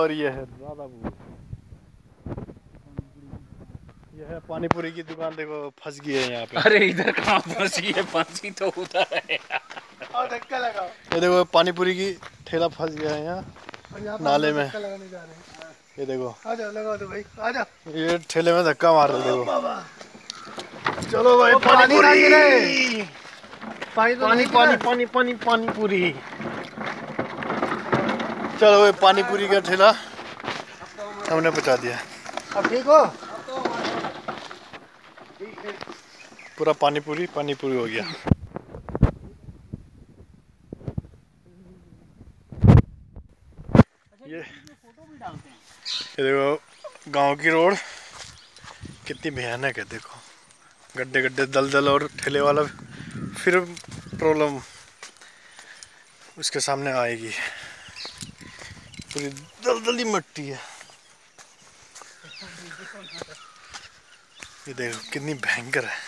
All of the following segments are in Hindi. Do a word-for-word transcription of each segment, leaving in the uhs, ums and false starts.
और ये है राधापुर। ये है पानी पूरी की दुकान। देखो फंस गई है यहाँ पे। अरे इधर कहाँ फंसी है? फंसी तो उधर है। और धक्का लगाओ। ये देखो पानी पूरी की ठेला फंस गया है यहाँ नाले में। लगाने जा रहे हैं। ये देखो आजा लगाओ तो भाई आजा। ये ठेले में धक्का मार रहे देखो। चलो भाई पानी पूरी। पानी पानी पानी पानी पानी पानी पूरी। चलो भाई पानी पूरी का ठेला हमने पहुँचा दिया। अब ठीक हो? पूरा पानी पूरी पानी पूरी हो गया। ये ये देखो गांव की रोड कितनी भयानक है। देखो गड्ढे गड्ढे दलदल और ठेले वाला फिर प्रॉब्लम उसके सामने आएगी। पूरी दलदली मिट्टी है। ये देखो कितनी भयंकर है।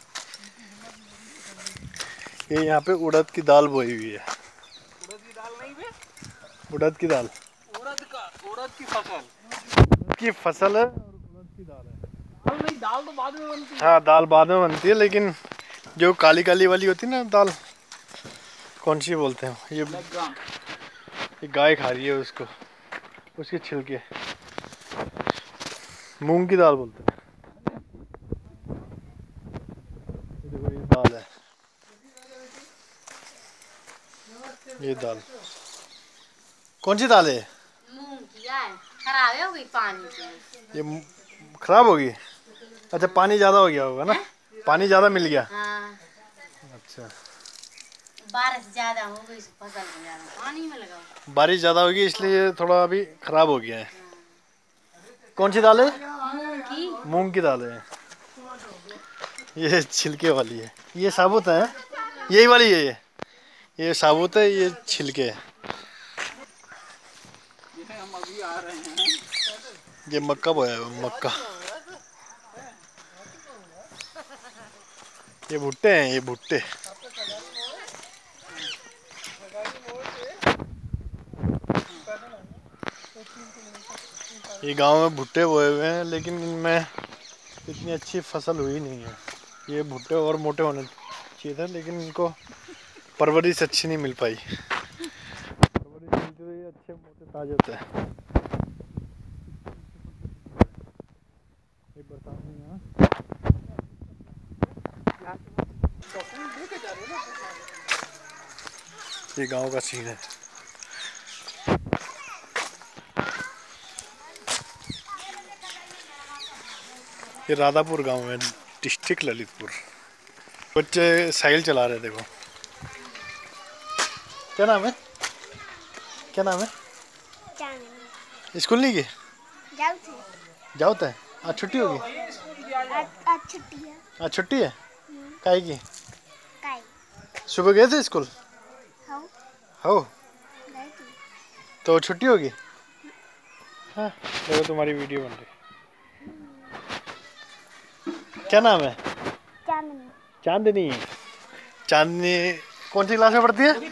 ये यहाँ पे उड़द की दाल बोई हुई है। उड़द की दाल नहीं बे? उड़द की दाल। उड़द का उड़द की फसल। उड़द की फसल है और उड़द की दाल है। दाल नहीं, दाल तो बाद में बनती है। हाँ दाल बाद में बनती है, लेकिन जो काली काली वाली होती है ना दाल, कौन सी बोलते हैं ये? ये गाय खा रही है उसको, उसके छिलके। मूंग की दाल बोलते हैं। ये देखो ये दाल है। ये दाल कौन सी दाल है? मूंग की है। खराब हो गई पानी से। ये खराब होगी? अच्छा पानी ज्यादा हो गया होगा ना? पानी ज्यादा मिल गया। हाँ। अच्छा बारिश ज्यादा हो गई, फसल में ज्यादा पानी में लगाओ। बारिश ज्यादा होगी इसलिए थोड़ा अभी खराब हो गया है। कौन सी दाल है? मूंग की। मूंग की दाल है। ये छिलके वाली है। ये साबुत है। यही वाली है। ये ये साबुत है, ये छिलके है। ये हम अभी आ रहे हैं। ये मक्का बोया है, मक्का। ये भुट्टे हैं, ये भुट्टे। ये गांव में भुट्टे बोए हुए हैं, लेकिन इनमें इतनी अच्छी फसल हुई नहीं है। ये भुट्टे और मोटे होने चाहिए थे, लेकिन इनको परवरिश अच्छी नहीं मिल पाई। परवरिश मिलती तो ये अच्छे मोटे ताजे होते हैं। ये बरसात में यहाँ ये गांव का सीन है। ये राधापुर गांव है, डिस्ट्रिक्ट ललितपुर। बच्चे साइकिल चला रहे देखो। क्या नाम है? क्या नाम है? स्कूल नहीं गए? जाओ थे। आज छुट्टी होगी? आज छुट्टी है। आज छुट्टी है? काहे की? काहे? सुबह गए थे स्कूल? हाँ। हो गए थे। तो छुट्टी होगी? हाँ देखो तुम्हारी वीडियो बन रही। क्या नाम है? चांदनी। चांदनी। चांदनी कौन सी क्लास में पढ़ती है?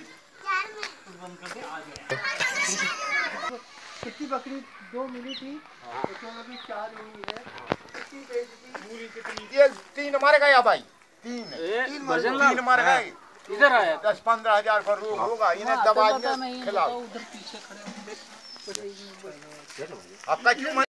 कितनी बकरी दो मिली थी, तो अभी चार हुई है। कितनी बेच दी? ये तीन मारे गए भाई। तीन तीन तीन मारे गए। इधर आया दस पंद्रह हजार का रूम होगा। इन्हें दवा खिलाओ। उधर पीछे खड़े आपका क्यों